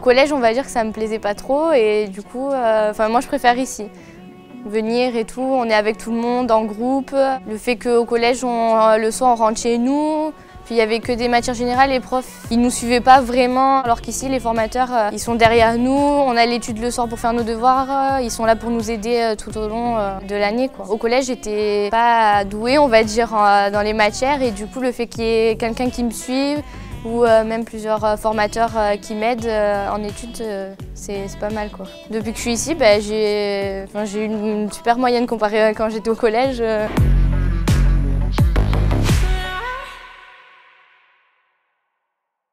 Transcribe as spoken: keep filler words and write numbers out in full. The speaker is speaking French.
collège, on va dire que ça me plaisait pas trop et du coup, euh, enfin, moi je préfère ici. Venir et tout, on est avec tout le monde en groupe. Le fait qu'au collège, on, le soir, on rentre chez nous. Puis il n'y avait que des matières générales, les profs, ils ne nous suivaient pas vraiment. Alors qu'ici, les formateurs, ils sont derrière nous. On a l'étude le soir pour faire nos devoirs. Ils sont là pour nous aider tout au long de l'année. Au collège, j'étais pas douée, on va dire, dans les matières. Et du coup, le fait qu'il y ait quelqu'un qui me suive, ou même plusieurs formateurs qui m'aident en études, c'est pas mal, quoi. Depuis que je suis ici, bah, j'ai enfin, j'ai une, une super moyenne comparée à quand j'étais au collège.